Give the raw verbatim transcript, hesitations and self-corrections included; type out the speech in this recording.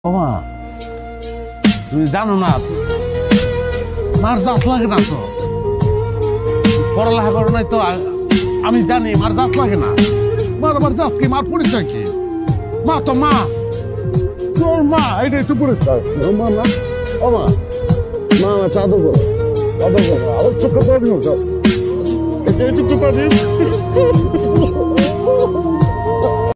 ও মা তুমি জানো না মার জাত লাগে না তো পড়ালেখা করো নাই তো আমি জানি মার জাত লাগে না মার আমার জাত কি মার পরিচয় কি মা তো মা তোর মা এটাই তো পরিচয় মা না ও মা মা আমার চাদর করো চাদর করো আবার চোখে পানি এইটুকু পানি